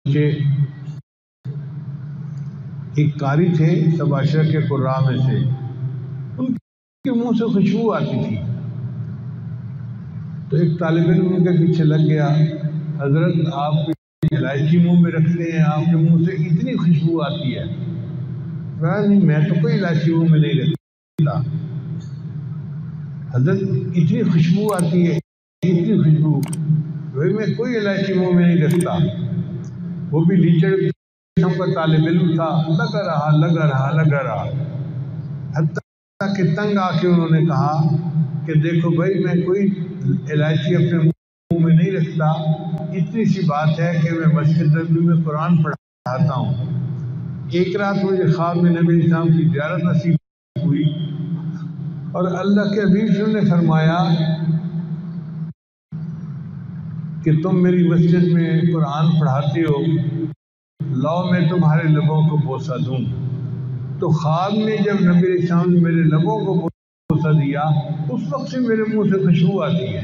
کہ ایک قاری تھے تباشر کے قراء میں سے، ان کے منہ سے خوشبو آتی تھی، تو ایک طالب علم ان کے پیچھے لگ گیا، حضرت آپ الائچی منہ میں رکھتے ہیں، آپ کے منہ سے اتنی خوشبو آتی ہے۔ کہا نہیں، میں تو کوئی الائچی منہ میں نہیں رکھتا، حضرت اتنی خوشبو آتی ہے، اتنی خوشبو، بھائی میں کوئی الائچی منہ میں نہیں رکھتا۔ وہ بھی لیچڑ قسم کا طالب علم تھا، لگا رہا حتیٰ کہ تنگ آ کے انہوں نے کہا کہ دیکھو بھائی، میں کوئی الائچی اپنے منہ میں نہیں رکھتا، اتنی سی بات ہے کہ میں مسجد نبوی میں قرآن پڑھاتا ہوں۔ ایک رات مجھے خواب میں نبی اسلام کی زیارت نصیب ہوئی، اور اللہ کے حبیب صلی اللہ علیہ وسلم نے فرمایا کہ تم میری مسجد میں قرآن پڑھاتے ہو، لاؤ میں تمہارے لبوں کو بوسہ دوں۔ تو خواب میں جب نبی علیہ السلام نے میرے لبوں کو بوسہ دیا، اس وقت سے میرے منہ سے خوشبو آتی ہے۔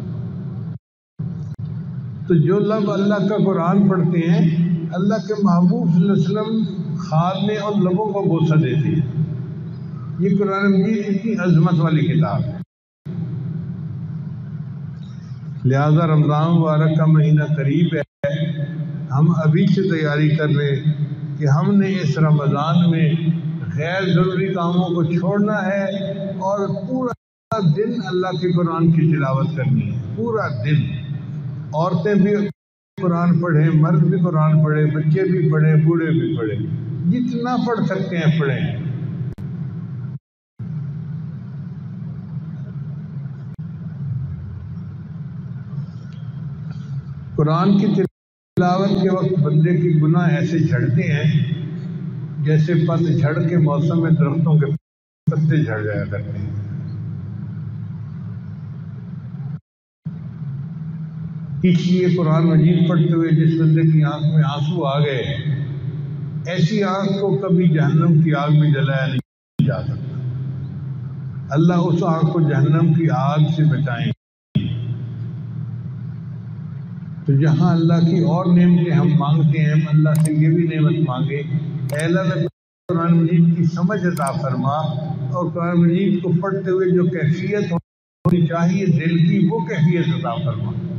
تو جو لب اللہ کا قرآن پڑھتے ہیں، اللہ کے محبوب صلی اللہ علیہ وسلم خواب میں اور لبوں کو بوسہ دیتے ہیں۔ یہ قرآن مجید اتنی عظمت والی کتاب ہے۔ لہذا رمضان مبارک کا مہینہ قریب ہے، ہم ابھی سے تیاری کر لیں کہ ہم نے اس رمضان میں غیر ضروری کاموں کو چھوڑنا ہے اور پورا دن اللہ کے قرآن کی تلاوت کرنی ہے، پورا دن۔ عورتیں بھی قرآن پڑھیں، مرد بھی قرآن پڑھیں، بچے بھی پڑھیں، بوڑھے بھی پڑھیں، جتنا پڑھ سکتے ہیں پڑھیں۔ قرآن کی تلاوت کے وقت بندے کے گناہ ایسے جھڑتے ہیں جیسے پت جھڑ کے موسم میں درختوں کے پتے جھڑ جایا کرتے ہیں۔ اس لیے قرآن مجید پڑھتے ہوئے جس بندے کی آنکھ میں آنسو آ گئے، ایسی آنکھ کو کبھی جہنم کی آگ میں جلایا نہیں جا سکتا۔ اللہ اس آنکھ کو جہنم کی آگ سے بچائیں۔ تو جہاں اللہ کی اور نعمتیں ہم مانگتے ہیں، ہم اللہ سے یہ بھی نعمت مانگے، اے اللہ میں قرآن مجید کی سمجھ عطا فرما، اور قرآن مجید کو پڑھتے ہوئے جو کیفیت ہونی چاہیے دل کی، وہ کیفیت عطا فرما۔